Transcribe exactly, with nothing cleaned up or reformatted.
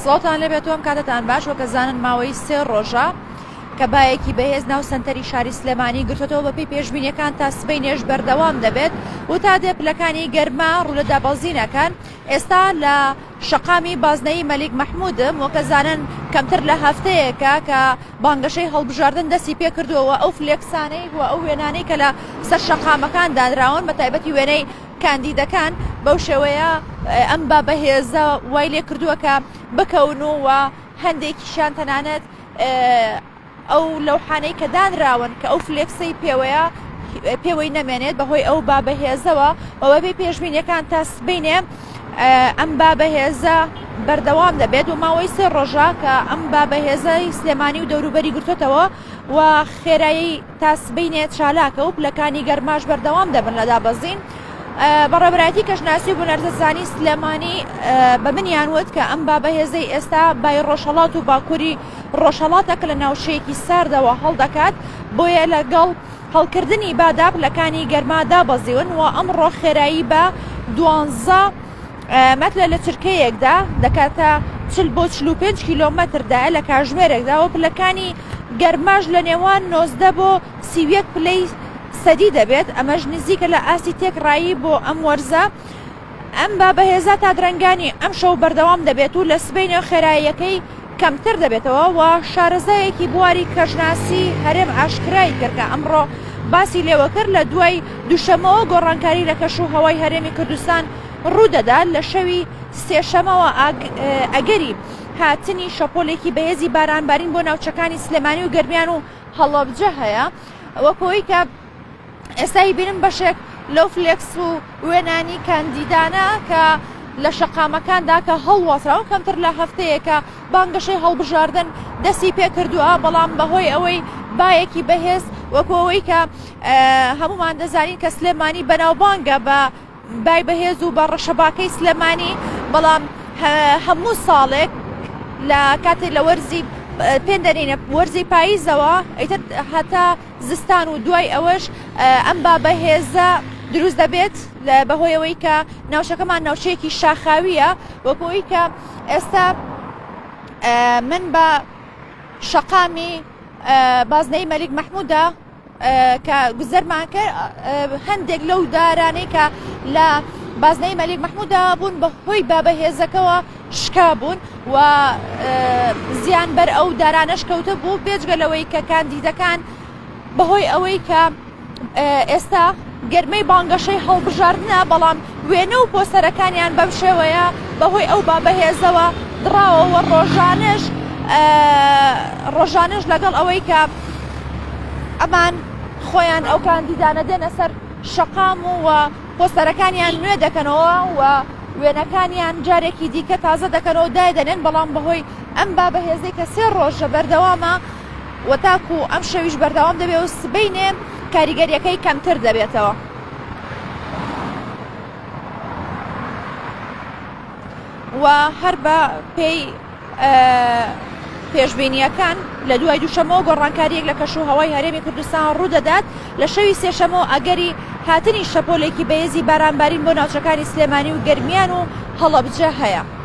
سڵاوتان لەبێتەوەم کاتتان باش وەکەزانن ماوەی سێ ڕۆژە کە بایەکی بەهێز ناو سەنتەری شاری سلێمانی گرتوتەوە بەپێی پێشبینیەکان تا سبەینێش بەردەوام دەبێت و تا دێپلەکانی گەرما ڕوو لە دابەزینەکان. ئێستا لە شەقامی بازنەی مەلیک مەحمودم وەکەزانن کەمتر لە هەفتەیەکە کە بانگەشەی هەڵبژاردن دەستی پێ کردووەوە ئەو فلێکسانەی و ئەو وێنانەی کە لە سەر شەقامەکان دانراون بە تایبەتی وێنەی کاندیدەکان بەو شێوەیە ئەم با بەهێزە وای لێ کردووە کە بکەون و هەندێکیشان تەنانەت ئەو لەوحانەی کە دانراون کە ئەو فلێکسەی پێوەیە پێوەی نەمێنێت بەهۆی ئەو با بەهێزەوە ئەوە بێ پێشبینیەکان تا سبەینێ ئەم با بەهێزە بەردەوام دەبێت و ماوەی سێ ڕۆژە کە ئەم با بەهێزەی سلێمانی و دەوروبەری گرتوتەوە و خێرایی تا سبەینێت چالاکە و پلەکانی گەرماش بەردەوام دەبن لە دابەزین. بەڕێبەرایەتی کەژناسی و بوونەرزەزانی سلێمانی بە منیان وت کە ئەم با بەهێزەی ئێستا بای ڕۆژهەڵات و باکووری ڕۆژهەڵاتەکە لە ناوچەیەکی ساردەوە هەڵدەکات بۆیە لەگەڵ هەڵکردنی بادا پلەکانی گەرمادا بەزیون و ئەمڕۆ خێرایی بە دوانزە مەترە لە چرکەیەکدا دەکاتە چل بۆ چل و پێنج کیلۆمەتردایە لە کاتژمێرێکدا و پلەکانی گەرماش لە نێوان نۆزدە بۆ سی و یەک پلەی سەدی دەبێت. ئەمەش نزیکە لە ئاسی تێکڕایی بۆ ئەم وەرزە. ئەم با بەهێزە تا درەنگانی ئەم شەو بەردەوام دەبێت و لە سبەینە خێراییەکەی کەمتر دەبێتەوە و شارەزایەکی بواری کەژناسی هەرێم ئاشکرای کرد کە ئەمڕۆ باسی لێوە کرد لە دوای دووشەمەوە گۆڕانکاری لە کەش و هەوای هەرێمی کوردستان ڕوودەدات لە شەوی سێشەمەوە ئەگەری هاتنی شەپۆلێکی بەهێزی بارانبارین بۆ ناوچەکانی سلێمانی و گەرمیان و هەڵەبجە هەیە وەکەوەی کە ئێستای بینم بەشێک لەو فلێکس و وێنانی کاندیدانە کە لە شەقامەکاندا کە هەڵوەسراون کەمتر لە هەفتەیەکە بانگەشەی هەڵبژاردن دەستی پێ کردووە بەڵام بەهۆی ئەوەی بایەکی بەهێز وەکەوەی کە هەمومان دەزانین کە سلێمانی بەناوبانگە بە بای بەهێز و بە ڕەشەباکەی سلێمانی بەڵام هەموو ساڵێک لە کاتێک لە وەرزی پێندەرینە وەرزی پاییزەوە ئەیتر هەتا زستان و دوای ئەوەش ئەم با بەهێزە دروست دەبێت بەهۆی ئەوەی کە ناوچەکەمان ناوچەیەکی شاخاویە وەکەوەی کە ئێستا من بە شەقامی بازنەی مەلیک مەحموودە کە گوزەرمان کرد هەندێک لەو دارانەی کە لە بازنەی مەلیک مەحموودە بوون بەهۆی با بەهێزەکەەوە شکا بوون و زیان بەر ئەو دارانەش کەوتە بوو بێجگەلەوەی کە کاندیدەکان بەهۆی ئەوەی کە ئێستا گەرمەی بانگەشەی هەڵبژاردنە بەڵام وێنە و پۆستەرەکانیان بەم شێوەیە بەهۆی ئەو با بەهێزەوە دراوەوە ڕۆژانش ڕۆژانش لەگەڵ ئەوەی کە ئەمان خۆیان ئەو کاندیدانە دێنە سەر شەقام و پۆستەرەکانیان نوێ دەکەنەوە و وێنەکانیان جارێکی دیکە تازە دەکەنەوە دای دەنێن بەڵام بەهۆی ئەم با بەهێزەی کە سێ ڕۆژە بەردەوامە وەتاکو ئەم شەویش بەردەوام دەبێت و سبەینێ کاریگەریەکەی کەمتر دەبێتەوە. و هەر بە پێی پێشبینیەکان لە دوای دووشەمەوە گۆڕانکاریەک لە کەش و هەوای هەرێمی کوردستان ڕوودەدات لە شەوی سێشەمەوە ئەگەری هاتنی شەپۆلێکی بەهێزی بارانبارین بۆ ناوچەکانی سلێمانی و گەرمیان و هەڵەبجە هەیە.